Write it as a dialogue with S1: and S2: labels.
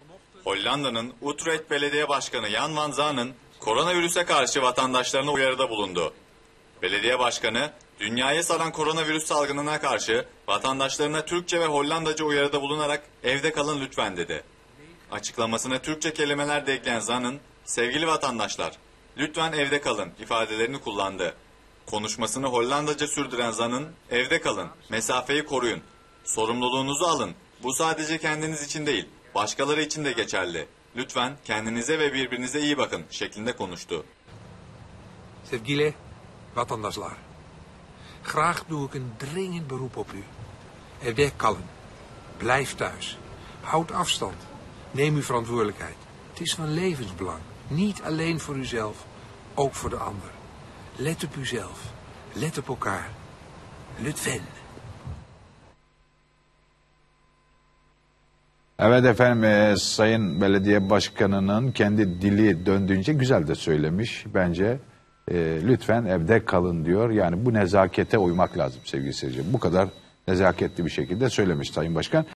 S1: Hollanda'nın Utrecht Belediye Başkanı Jan van Zanen, koronavirüse karşı vatandaşlarına uyarıda bulundu. Belediye Başkanı, dünyayı saran koronavirüs salgınına karşı vatandaşlarına Türkçe ve Hollandaca uyarıda bulunarak evde kalın lütfen dedi. Açıklamasına Türkçe kelimeler de ekleyen Zanen, sevgili vatandaşlar, lütfen evde kalın ifadelerini kullandı. Konuşmasını Hollandaca sürdüren Zanen, evde kalın, mesafeyi koruyun, sorumluluğunuzu alın, bu sadece kendiniz için değil, başkaları için de geçerli. Lütfen kendinize ve birbirinize iyi bakın şeklinde konuştu.
S2: Sevgili vatandaşlar, graag doe ik een dringend beroep op u. Evde kalın, blijf thuis, houd afstand, neem uw verantwoordelijkheid. Het is van levensbelang, niet alleen voor uzelf, ook voor de ander. Let op uzelf, let op elkaar. Lütfen.
S3: Evet efendim, Sayın Belediye Başkanı'nın kendi dili döndüğünce güzel de söylemiş bence. Lütfen evde kalın diyor. Yani bu nezakete uymak lazım sevgili seyirciler. Bu kadar nezaketli bir şekilde söylemiş Sayın Başkan.